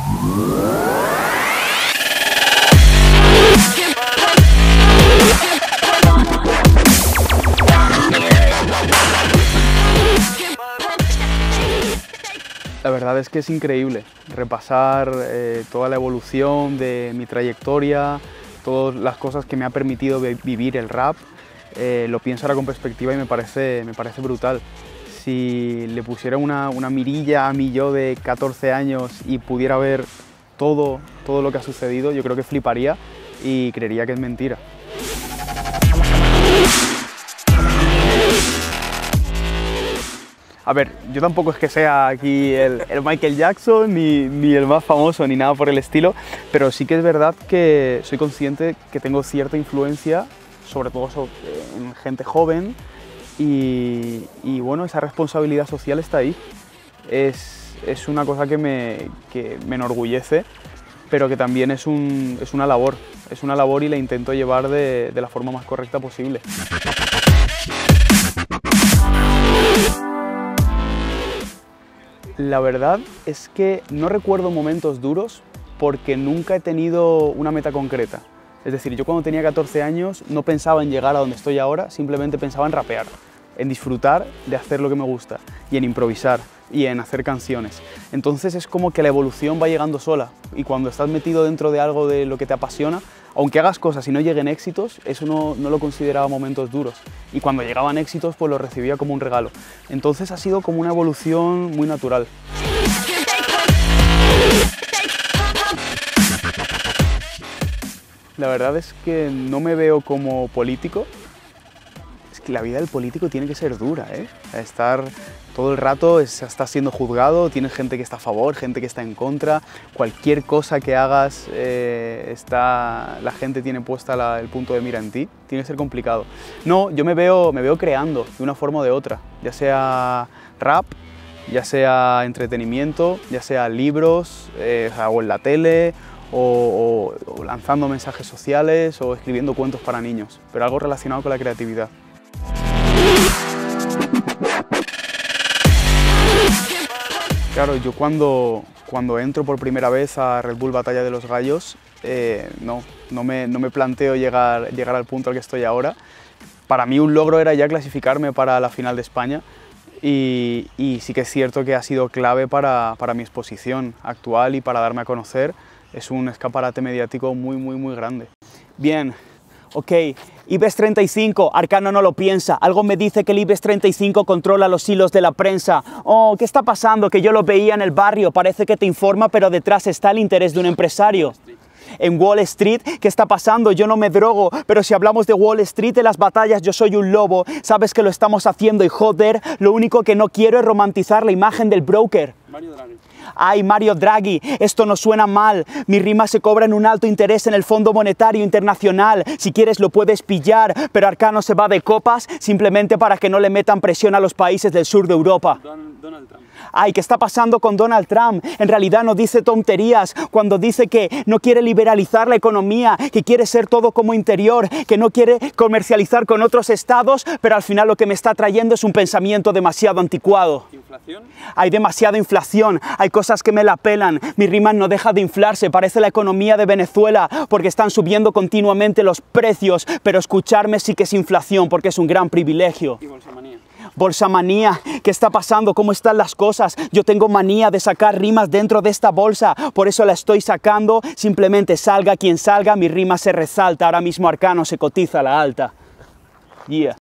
La verdad es que es increíble repasar toda la evolución de mi trayectoria, todas las cosas que me ha permitido vivir el rap. Lo pienso ahora con perspectiva y me parece brutal. Si le pusiera una mirilla a mi yo de 14 años y pudiera ver todo lo que ha sucedido, yo creo que fliparía y creería que es mentira. A ver, yo tampoco es que sea aquí el Michael Jackson ni el más famoso ni nada por el estilo, pero sí que es verdad que soy consciente que tengo cierta influencia, sobre todo en gente joven, y bueno, esa responsabilidad social está ahí. Es una cosa que me enorgullece, pero que también es una labor y la intento llevar de la forma más correcta posible. La verdad es que no recuerdo momentos duros porque nunca he tenido una meta concreta. Es decir, yo cuando tenía 14 años no pensaba en llegar a donde estoy ahora, simplemente pensaba en rapear, en disfrutar de hacer lo que me gusta y en improvisar y en hacer canciones. Entonces es como que la evolución va llegando sola y cuando estás metido dentro de algo de lo que te apasiona, aunque hagas cosas y no lleguen éxitos, eso no lo consideraba momentos duros. Y cuando llegaban éxitos, pues lo recibía como un regalo. Entonces ha sido como una evolución muy natural. La verdad es que no me veo como político. Es que la vida del político tiene que ser dura, ¿eh? Estar todo el rato, estás siendo juzgado, tienes gente que está a favor, gente que está en contra. Cualquier cosa que hagas, la gente tiene puesta el punto de mira en ti. Tiene que ser complicado. No, yo me veo creando de una forma o de otra, ya sea rap, ya sea entretenimiento, ya sea libros, o en la tele, o lanzando mensajes sociales o escribiendo cuentos para niños, pero algo relacionado con la creatividad. Claro, yo cuando entro por primera vez a Red Bull Batalla de los Gallos, no me planteo llegar al punto al que estoy ahora. Para mí un logro era ya clasificarme para la final de España y sí que es cierto que ha sido clave para mi exposición actual y para darme a conocer. Es un escaparate mediático muy grande. Bien. Ok, IBEX 35, Arcano no lo piensa, algo me dice que el IBEX 35 controla los hilos de la prensa. Oh, ¿qué está pasando? Que yo lo veía en el barrio, parece que te informa, pero detrás está el interés de un empresario. En Wall Street, ¿qué está pasando? Yo no me drogo, pero si hablamos de Wall Street en las batallas yo soy un lobo. Sabes que lo estamos haciendo y joder, lo único que no quiero es romantizar la imagen del broker. Mario Draghi. Ay, Mario Draghi, esto no suena mal. Mi rima se cobra en un alto interés en el Fondo Monetario Internacional. Si quieres lo puedes pillar, pero Arcano se va de copas simplemente para que no le metan presión a los países del sur de Europa. Donald Trump. Ay, ¿qué está pasando con Donald Trump? En realidad no dice tonterías cuando dice que no quiere liberalizar la economía, que quiere ser todo como interior, que no quiere comercializar con otros estados, pero al final lo que me está trayendo es un pensamiento demasiado anticuado. ¿Inflación? Hay demasiada inflación, hay cosas que me la pelan, mi rima no deja de inflarse, parece la economía de Venezuela, porque están subiendo continuamente los precios, pero escucharme sí que es inflación, porque es un gran privilegio. ¿Y bolsamanía? Bolsamanía, ¿qué está pasando? ¿Cómo están las cosas? Yo tengo manía de sacar rimas dentro de esta bolsa, por eso la estoy sacando, simplemente salga quien salga, mi rima se resalta, ahora mismo Arcano se cotiza a la alta. Yeah.